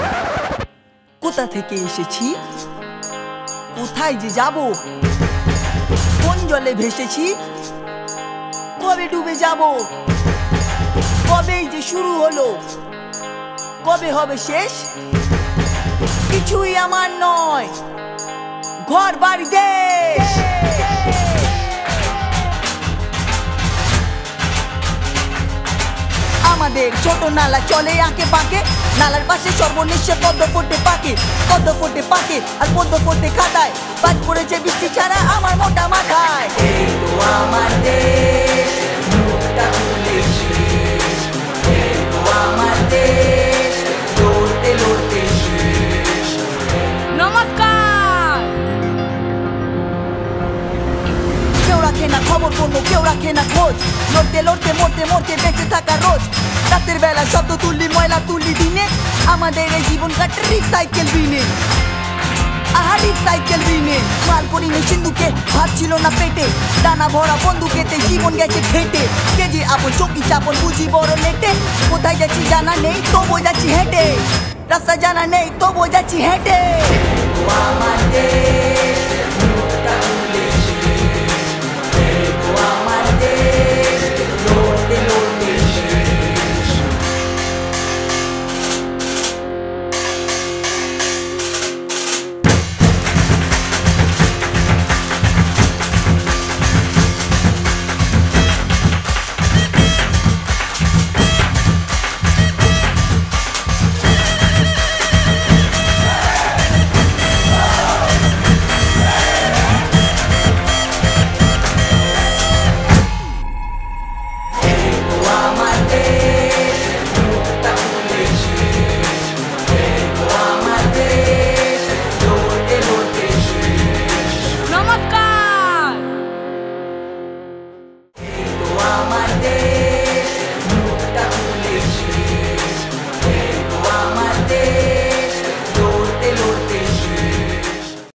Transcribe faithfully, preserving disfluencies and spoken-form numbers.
কোথা থেকে এসেছি, কোথায় যে যাব, কোন জলে ভেসেছি, কবে ডুবে যাব, কবেই যে শুরু হলো, কবে হবে শেষ, কিছুই আমার নয়, ঘর বাড়ি দেশ। আমাদের ছোট নালা চলে আঁকে পাকে, নালার পাশে সর্বনিশ্চয় পদ্ম ফোটে পাকে, পদ্ম ফোটে পাকে আর পদ্ম ফোটে খাতায়, বাজ পড়েছে বৃষ্টি ছাড়া আমার মোটা মাথায়। এই তো আমার দেশ, মুখটা খুলে শেষ, এই তো আমার দেশ, লড়তে লড়তে শেষ। নমস্কার। কেউ রাখে না খবর কোনো, কেউ রাখে না খোঁজ, লড়তে লড়তে মরতে মরতে বেঁচে থাকা রোজ। রাতের বেলা শব্দ তুলি, ময়লা তুলি দিনে, আমাদের এই জীবন কাটে রিসাইকেল বিনে। আহা রিসাইকেল বিনে, মাল করিনি সিন্ধুকে, ভাত ছিল না পেটে, ডানা ভরা বন্দুকেতে জীবন গেছে ফেটে। কেজি আপন চৌকি চাপন বুঝি বড় নেটে, কোথায় যাচ্ছি জানা নেই তবু যাচ্ছি হেঁটে, রাস্তা জানা নেই তবু যাচ্ছি হেঁটে। আমার দেশ